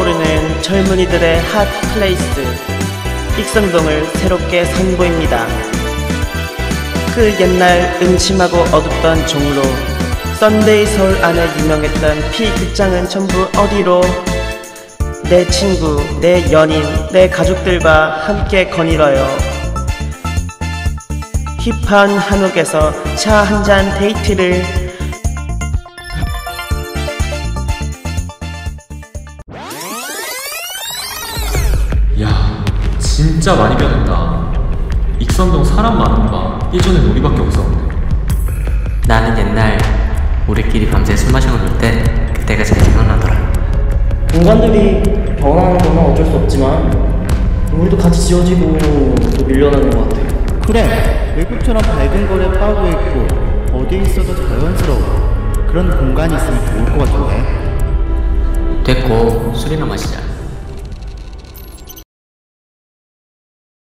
떠오르는 젊은이들의 핫 플레이스 익선동을 새롭게 선보입니다. 그 옛날 음침하고 어둡던 종로 썬데이 서울 안에 유명했던 P극장은 전부 어디로? 내 친구, 내 연인, 내 가족들과 함께 거닐어요. 힙한 한옥에서 차 한잔 데이트를. 야, 진짜 많이 변했다. 익선동 사람 많은 거 봐. 예전엔 우리밖에 없었는데. 나는 옛날 우리끼리 밤새 술 마시고 놀 때 그때가 잘 생각나더라. 공간들이 변하는 건 어쩔 수 없지만 우리도 같이 지어지고 또 밀려나는 것 같아요. 그래, 외국처럼 밝은 거리에 빠져 있고 어디에 있어도 자연스러워. 그런 공간이 있으면 좋을 것 같은데. 됐고 술이나 마시자.